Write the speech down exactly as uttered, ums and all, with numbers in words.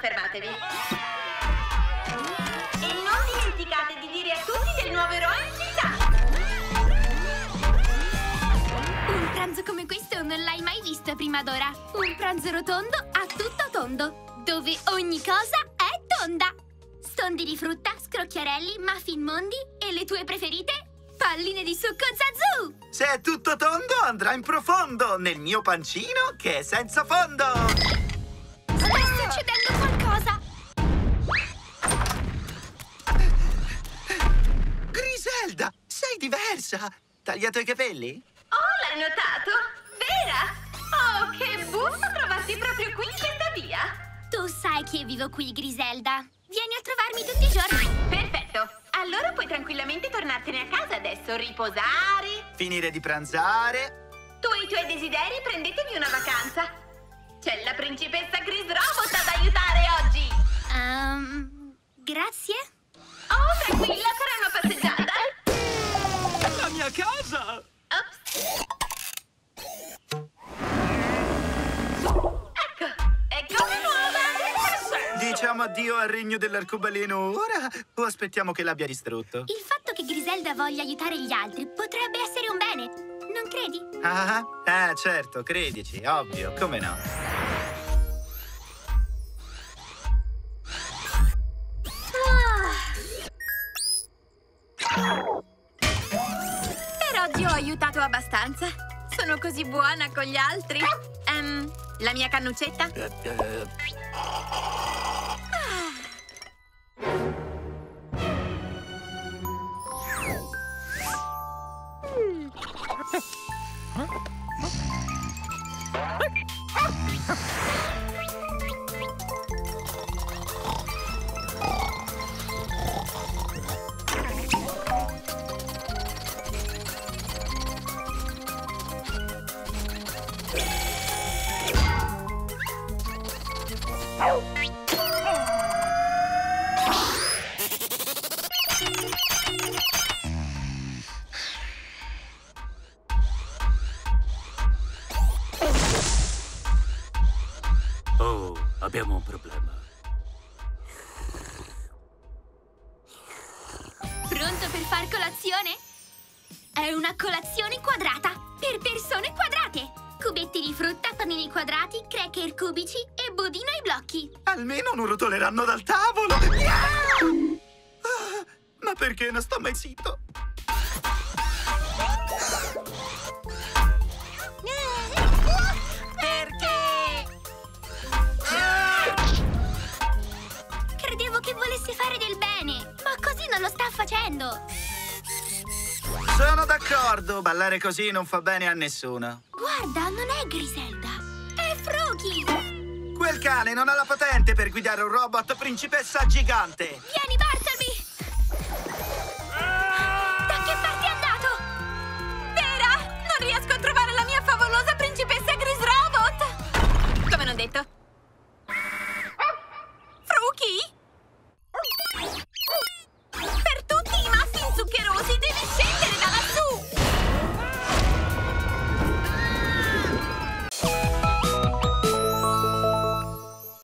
fermatevi. E non dimenticate di dire a tutti del nuovo eroe in città. Un pranzo come questo non l'hai mai visto prima d'ora. Un pranzo rotondo a tutto tondo, dove ogni cosa è tonda. Stondi di frutta, scrocchiarelli, muffin mondi e le tue preferite? Palline di succo Zazoo! Se è tutto tondo, andrà in profondo, nel mio pancino che è senza fondo! Sta succedendo qualcosa! Griselda, sei diversa! Tagliato i capelli? Oh, l'hai notato? Vera? Oh, che buffo trovarti proprio qui in questa via! Tu sai che vivo qui, Griselda. Vieni a trovarmi tutti i giorni. Perfetto. Allora puoi tranquillamente tornartene a casa adesso, riposare. Finire di pranzare. Tu e i tuoi desideri prendetevi una vacanza. C'è la principessa Gris Robot ad aiutare oggi. Um, grazie. Oh, tranquilla, farà una passeggiata. La mia casa! Ops. Ecco, è come nuova. Diciamo addio al regno dell'arcobaleno ora o aspettiamo che l'abbia distrutto? Il fatto che Griselda voglia aiutare gli altri potrebbe essere un bene, non credi? Ah, eh, certo, credici, ovvio, come no? Per oggi ho aiutato abbastanza. Sono così buona con gli altri. Ehm, la mia cannuccetta? Oh, abbiamo un problema. Pronto per far colazione? È una colazione quadrata, per persone quadrate. Cubetti di frutta, panini quadrati, cracker cubici e budino ai blocchi. Almeno non rotoleranno dal tavolo! Ah, ma perché non sto mai zitto? Credevo che volesse fare del bene, ma così non lo sta facendo. Sono d'accordo, ballare così non fa bene a nessuno. Guarda, non è Griselda, è Froki. Quel cane non ha la patente per guidare un robot principessa gigante. Vieni